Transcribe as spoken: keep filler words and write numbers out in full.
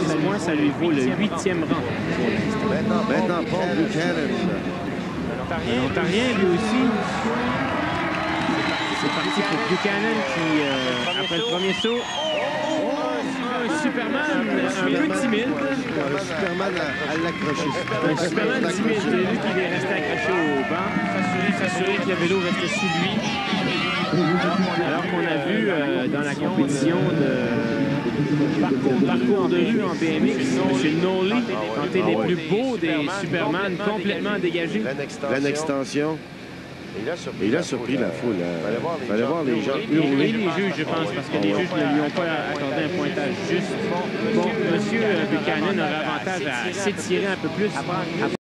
six points, ça lui vaut le huitième rang pour l'instant. Maintenant, Maintenant Paul Buchanan. L'Ontarien, lui aussi. C'est parti pour Buchanan qui, euh, après le premier saut, oh, un Superman un peu timide. Un Superman à, à l'accrocher. Un Superman timide. C'est lui qui est resté accroché au banc, s'assurer que le vélo restait sous lui. Alors qu'on a vu euh, dans la compétition de parcours, parcours de rue en B M X, M. Nolly tenter les plus beaux des Superman complètement dégagés. Pleine extension. Et il a surpris la foule. Il fallait voir les gens hurler. Et les juges, je pense, parce que les juges ne lui ont pas accordé un pointage juste. Bon, M. Buchanan aurait avantage à s'étirer un peu plus.